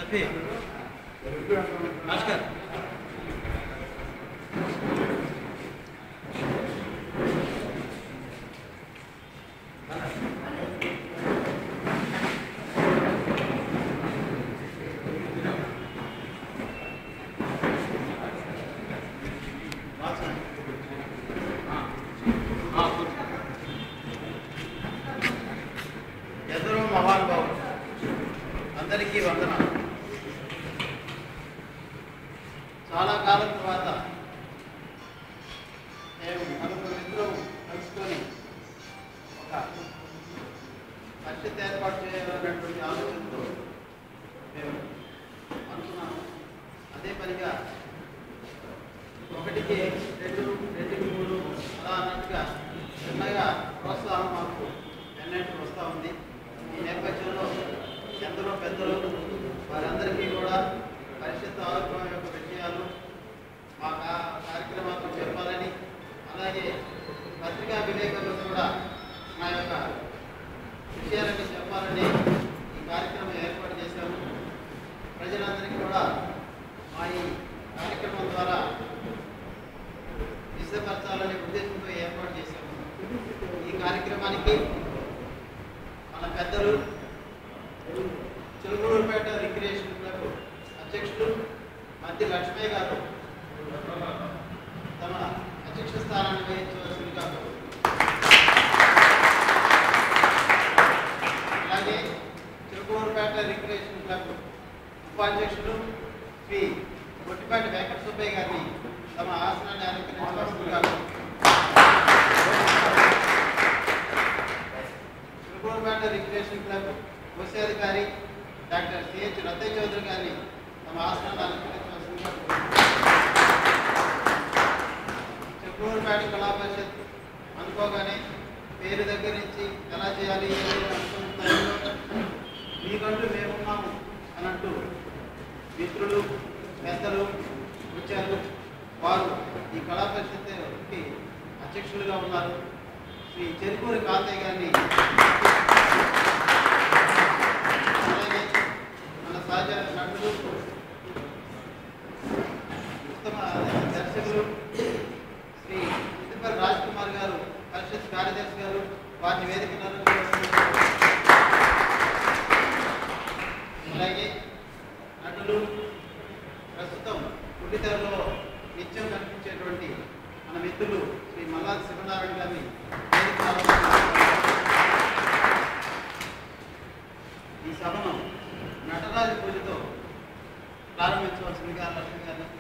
లక్ష్మీ భాస్కర్ ఎందరో మహానుభావులు అందరికీ వందనాలు. చాలా కాలం తర్వాత మేము నలుగురు మిత్రులు కలుసుకొని ఒక పరిషత్ ఏర్పాటు చేయాలనేటువంటి ఆలోచనతో మేము అనుకున్నాము. అదే పనిగా 1కి 2, 2కి 3 అలా అన్నట్టుగా చిన్నగా ప్రోత్సాహం మాకు ఎన్నెంటూ వస్తూ ఉంది. ఈ నేపథ్యంలో ఎందరో పెద్దలు వారందరికీ కూడా పరిషత్ ఆరోగ్యం యొక్క విషయాలు మా కార్యక్రమాలకు చెప్పాలని, అలాగే పత్రికా విలేకరులకు కూడా మా యొక్క విషయాలన్నీ చెప్పాలని ఈ కార్యక్రమం ఏర్పాటు చేశాము. ప్రజలందరికీ కూడా మా ఈ కార్యక్రమం ద్వారా విశదపరచాలనే ఉద్దేశంతో ఏర్పాటు చేశాము. ఈ కార్యక్రమానికి మన పెద్దలు చిలుకూరుపేట రిక్రియేషన్ క్లబ్ అధ్యక్షులు మధ్య లక్ష్మయ్య గారు తమ అధ్యక్ష స్థానాన్ని వహించవలసిందిగా, అలాగే చిలుకూరుపేట రిక్రియేషన్ క్లబ్ ఉపాధ్యక్షులు శ్రీ గొట్టిపాటి వెంకట సుబ్బయ్య గారిని తమ ఆసనాన్ని అలంకరించవలసిందిగా, చిలుకూరుపేట రిక్రియేషన్ క్లబ్ కోశాధికారి డాక్టర్ సిహెచ్ రత్తయ్య చౌదరి గారిని తమ ఆసనాన్ని అలంకరించవలసిందిగా, చిలుకూరుపేట కళా పరిషత్ అనుకోగానే పేరు దగ్గర నుంచి ఎలా చేయాలి అనుకుంటున్నారో మీకంటూ మేమున్నాము అన్నట్టు మిత్రులు పెద్దలు వచ్చారు. వారు ఈ కళా పరిషత్కి అధ్యక్షులుగా ఉన్నారు. శ్రీ చెరుకూరి కాంతయ్య గారిని, అలాగే మన సహజ నటులు ఉత్తమ దర్శకులు శ్రీ సిద్దిపల్లి రాజ్ కుమార్ గారు పరిషత్ కార్యదర్శి గారు వారిని వేదిక, అలాగే నటులు ప్రస్తుతం పుట్టితెరలో నిత్యం కనిపించేటువంటి మన మిత్రులు శ్రీ మల్లాది శివనారాయణ గారిని ఈ సభను నటరాజు పూజతో ప్రారంభించవలసిందిగా లక్ష్మి గారిని